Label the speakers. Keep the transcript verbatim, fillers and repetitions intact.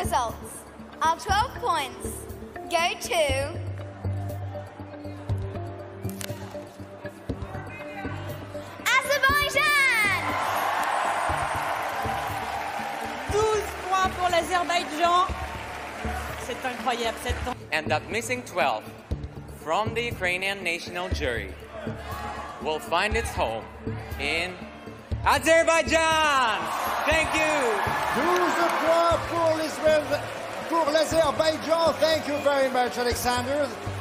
Speaker 1: results. Our twelve points go to AZERBAIJAN.
Speaker 2: douze points pour l'Azerbaïdjan. C'est incroyable cette temps.
Speaker 3: And that missing twelve from the Ukrainian national jury will find its home in Azerbaijan. Thank you.
Speaker 4: douze points pour l'Azerbaïdjan. Thank you very much, Alexander.